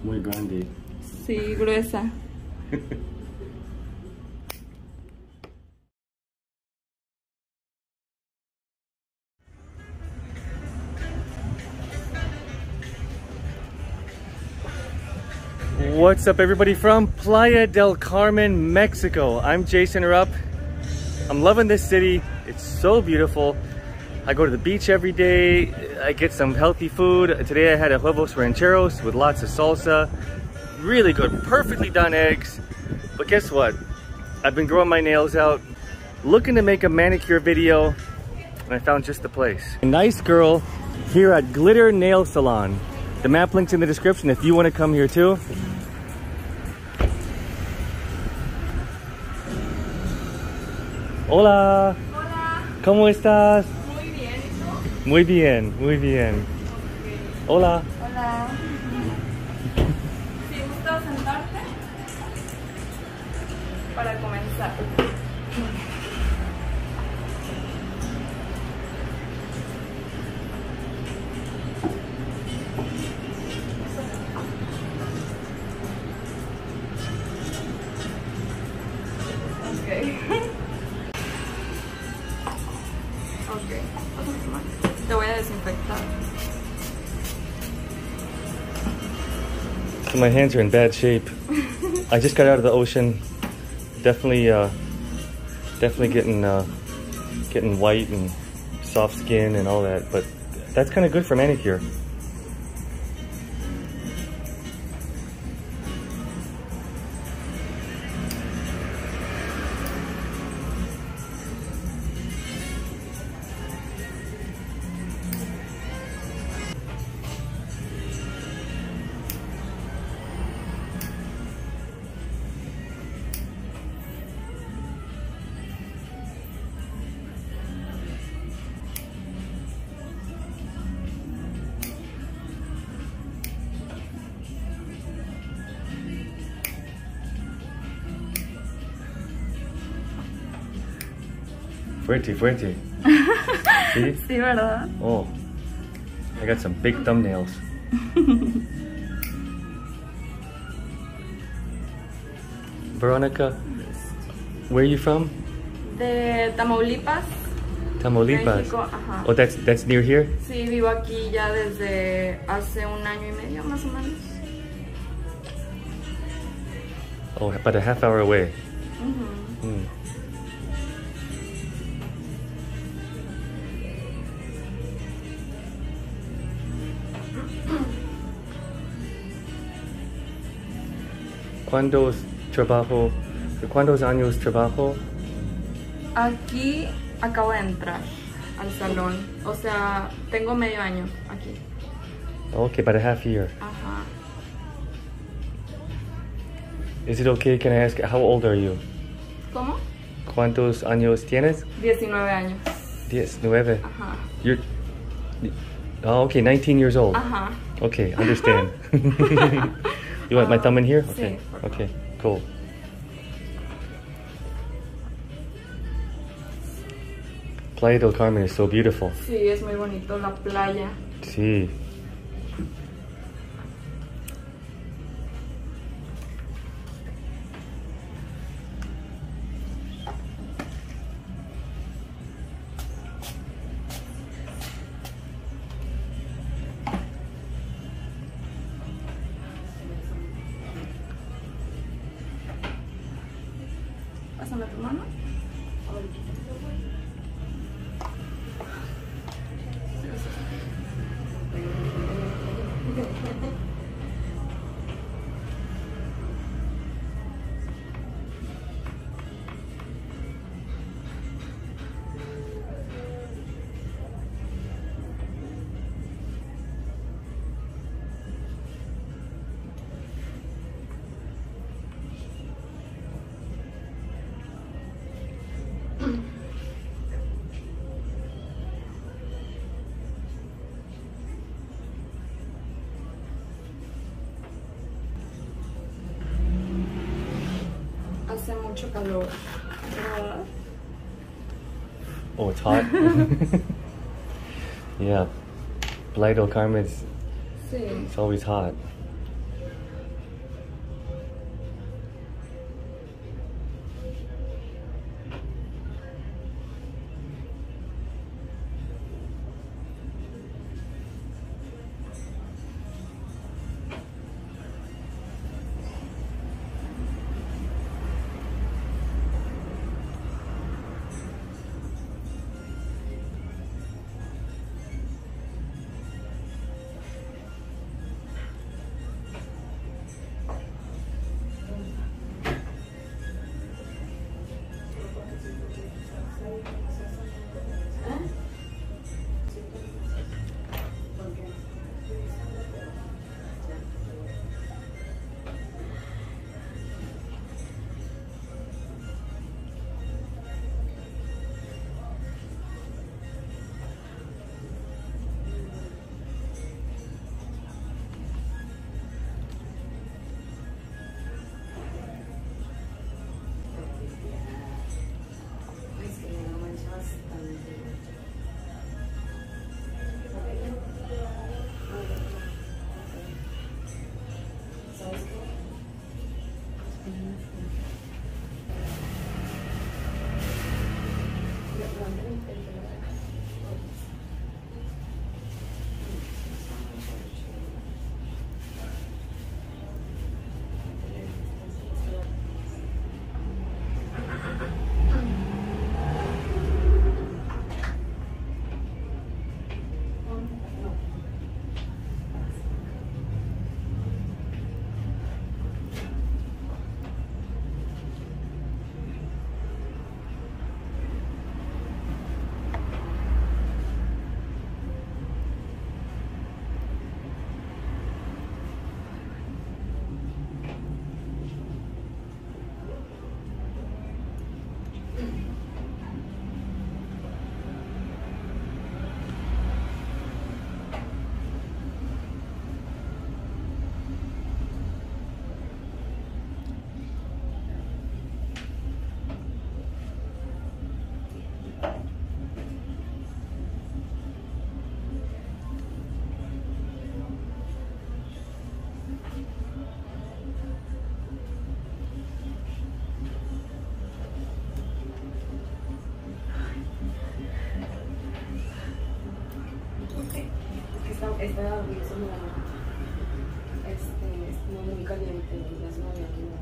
Muy grande. Sí, gruesa. What's up, everybody from Playa del Carmen, Mexico? I'm Jason Rupp. I'm loving this city. It's so beautiful. I go to the beach every day. I get some healthy food. Today I had a huevos rancheros with lots of salsa. Really good, perfectly done eggs. But guess what? I've been growing my nails out, looking to make a manicure video, and I found just the place. A nice girl here at Glitter Nail Salon. The map link's in the description if you want to come here too. Hola. Hola. ¿Cómo estás? Muy bien, ¿y tú? Muy bien, muy bien. Okay. Hola. Hola. Si gustas sentarte para comenzar. Ok, te voy a desinfectar. So my hands are in bad shape. I just got out of the ocean. Definitely getting white and soft skin and all that. But that's kind of good for manicure. Fuerte, fuerte. See? Sí, ¿verdad? Oh, I got some big thumbnails. Veronica, where are you from? De Tamaulipas. Tamaulipas. México, ajá. Oh, that's near here? Sí, vivo aquí ya desde hace un año y medio más o menos. Oh, about a half hour away. Mm. ¿Cuántos años trabajo? Aquí acabo de entrar al salón. O sea, tengo medio año aquí. Okay, about a half year. Ajá. Is it okay? Can I ask, how old are you? ¿Cómo? ¿Cuántos años tienes? 19 años. 19. Ajá. You're... Oh, okay, 19 years old. Ajá. Okay, understand. You want my thumb in here? Okay. Sí, Okay, cool. Playa del Carmen is so beautiful. Sí, es muy bonito la playa. Sí. Pásame tu mano. Hace mucho calor, ¿verdad? Oh, it's hot? Yeah. Playa del Carmen, Sí. it's always hot. Esta blusa no muy caliente, ya se me había quedado.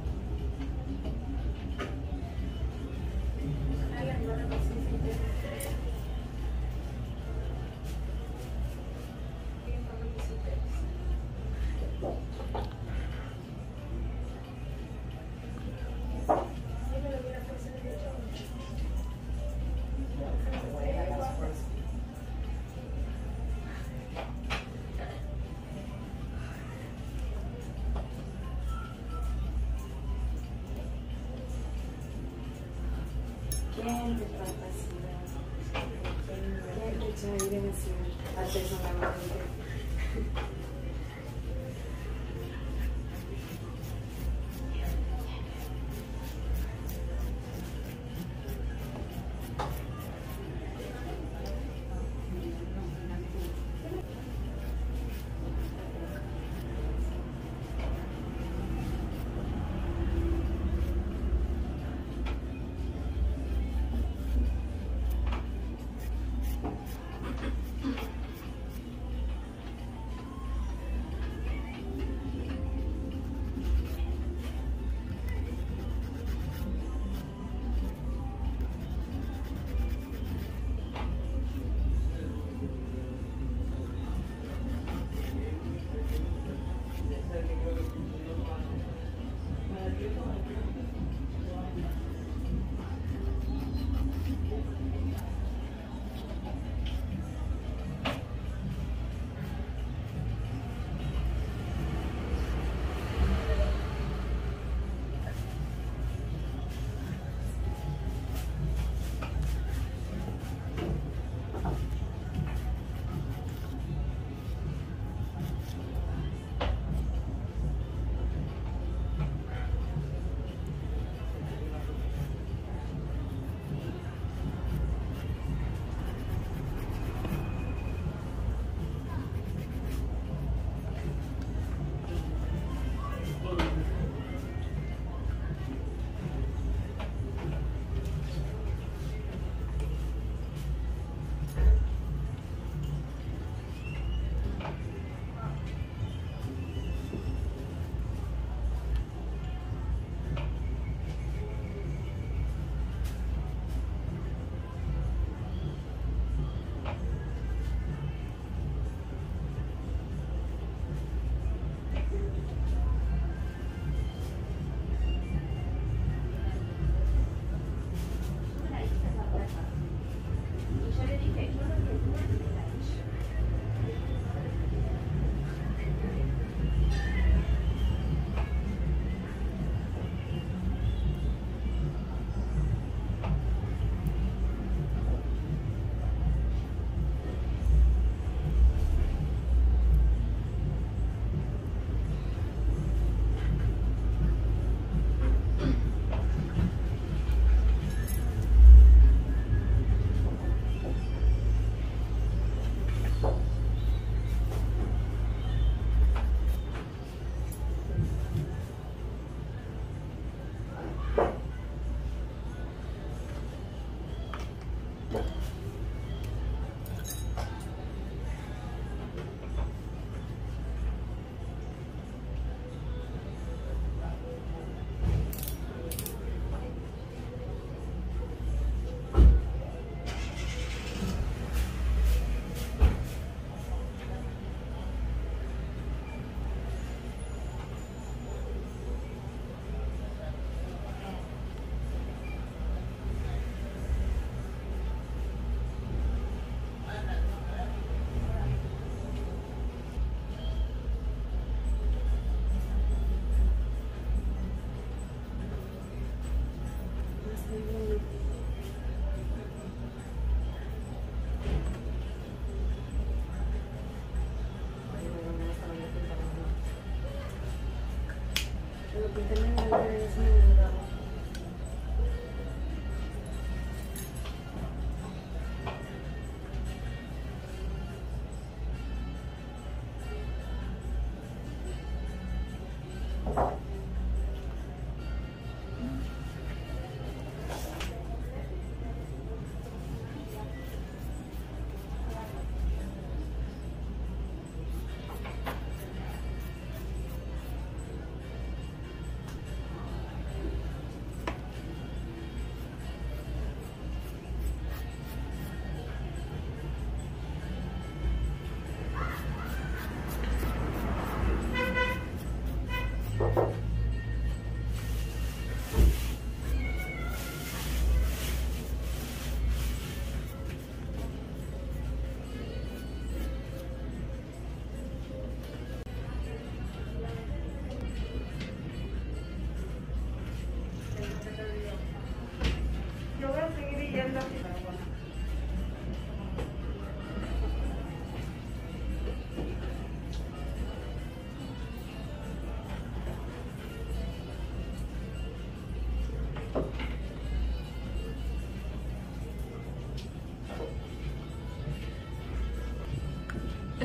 ¿Quién te trata así? ¿Quién te echa aire encima? Artesanalmente.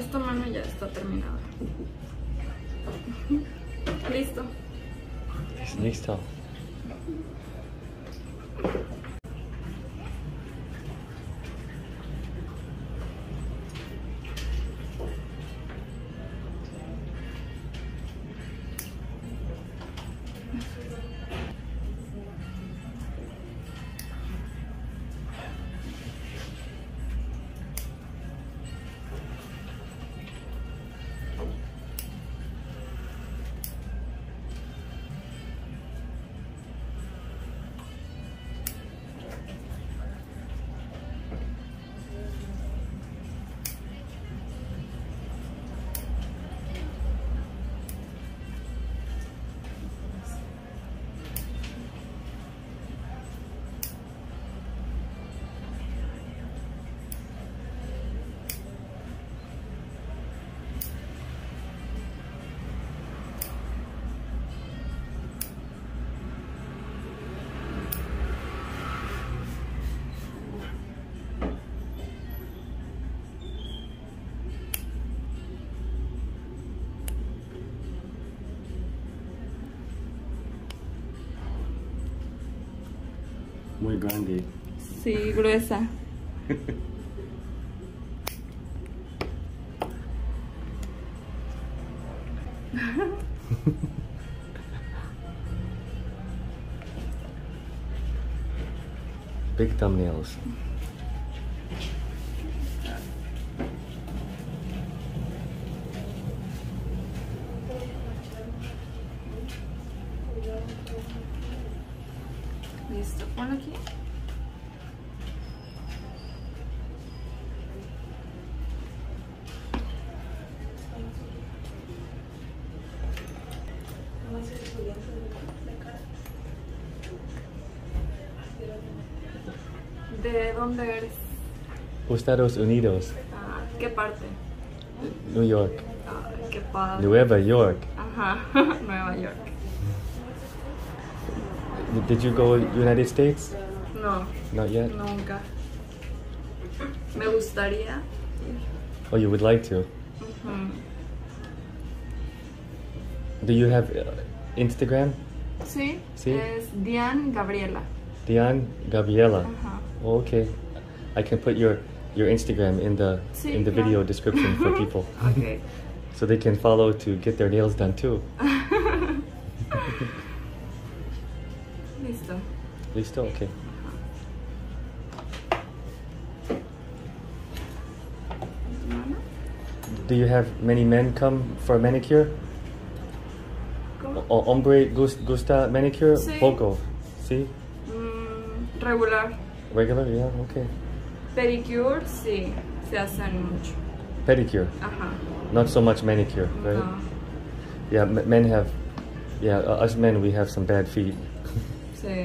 esta mano ya está terminada. Listo. Listo. Muy grande. Sí, gruesa. Big thumbnails. Listo, ponlo aquí. ¿De dónde eres? Estados Unidos. Ah, ¿qué parte? New York. Ah, qué padre. Nueva York. Ajá, Nueva York. Did you go United States? No, Not yet? nunca. Me gustaría. Oh, you would like to? Ujú. Do you have Instagram? Sí, Sí. es Diane Gabriela. Diane Gabriela. Ajá. Oh, okay. I can put your Instagram in the Sí, in the claro. video description for people. Okay. So they can follow to get their nails done too. Listo. Listo? Okay. Mano. Do you have many men come for a manicure? ¿Cómo? O hombre gusta manicure? Sí. Poco. See? Regular. Regular? Yeah, okay. Pedicure, sí, se hacen mucho. Pedicure. Ajá. Not so much manicure, right? No. Yeah, men have, yeah, us men, we have some bad feet. Sí.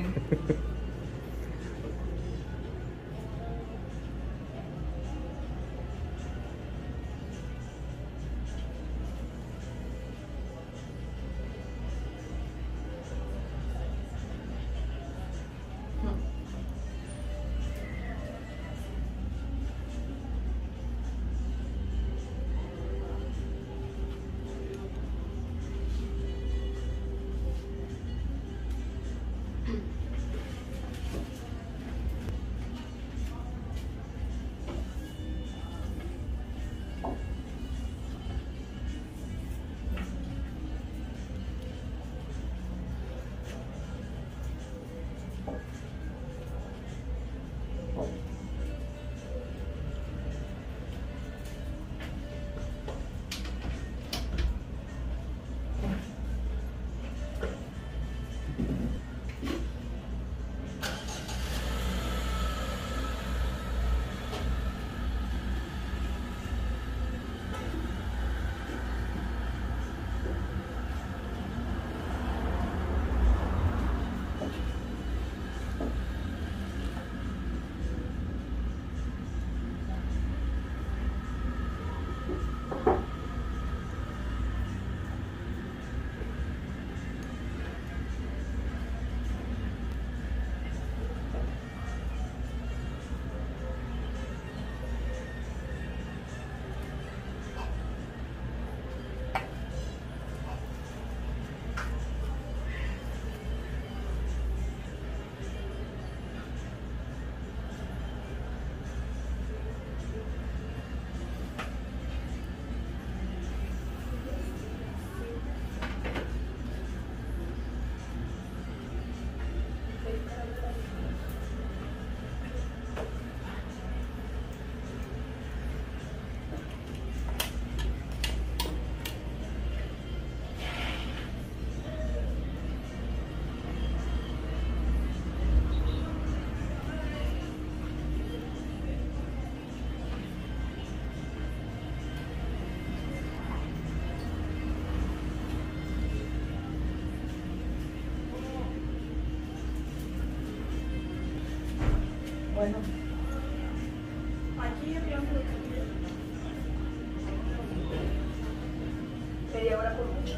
bueno. Media hora por mucho.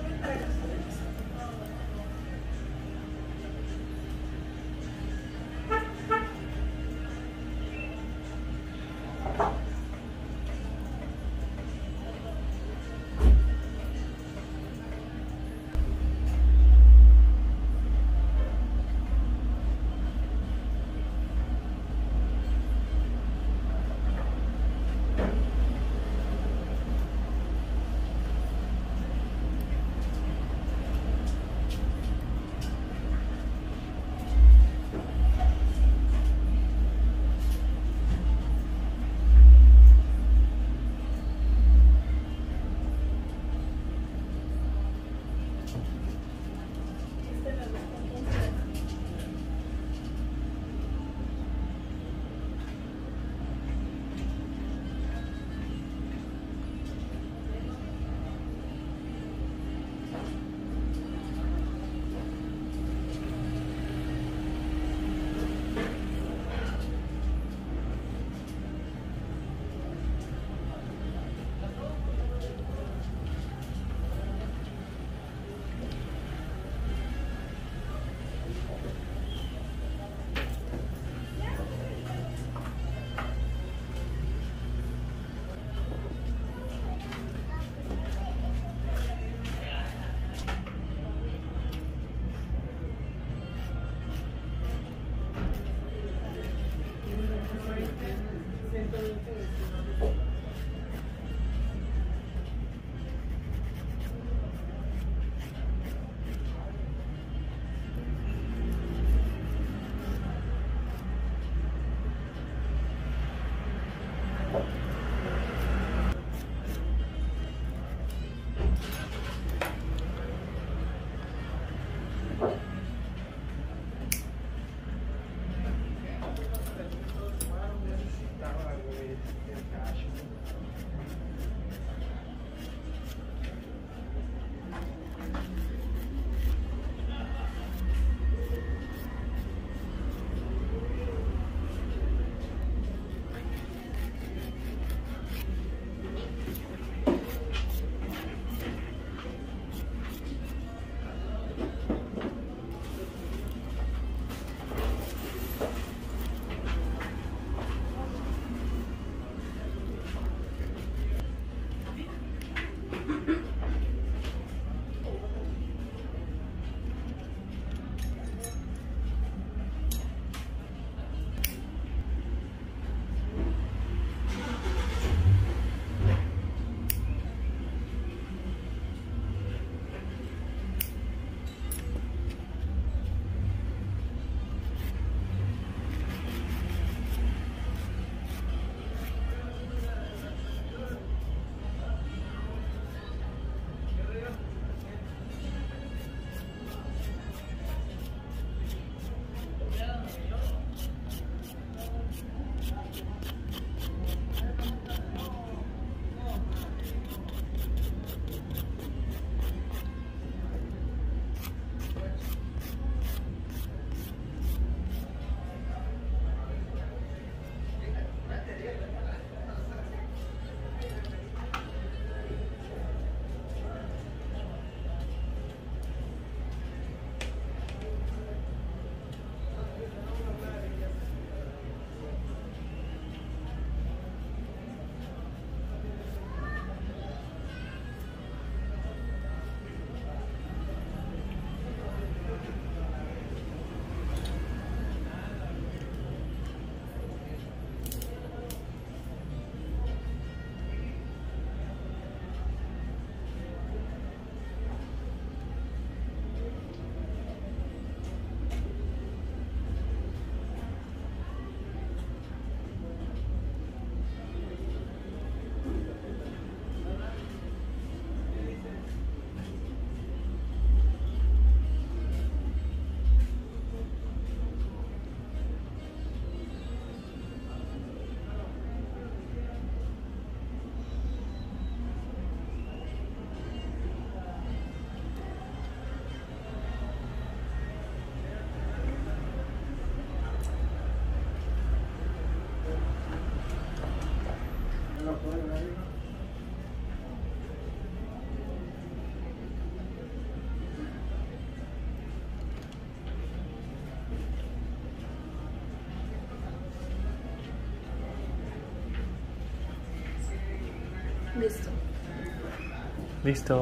Listo. Listo.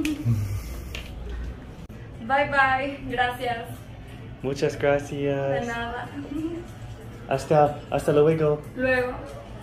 Bye bye. Gracias. Muchas De gracias. nada. Hasta luego. Luego.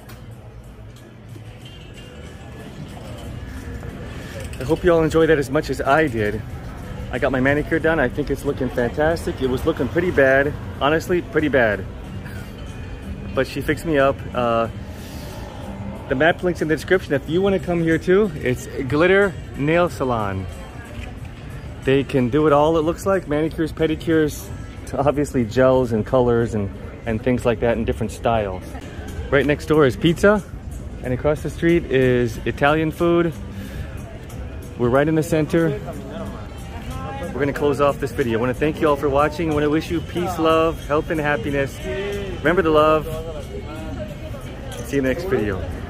I hope you all enjoyed that as much as I did. I got my manicure done. I think it's looking fantastic. It was looking pretty bad. Honestly, pretty bad. But she fixed me up. The map link's in the description. If you want to come here too, it's Glitter Nail Salon. They can do it all, it looks like. Manicures, pedicures, obviously gels and colors and things like that in different styles. Right next door is pizza, and across the street is Italian food. We're right in the center. We're gonna close off this video. I wanna thank you all for watching. I wanna wish you peace, love, health, and happiness. Remember to love. See you in the next video.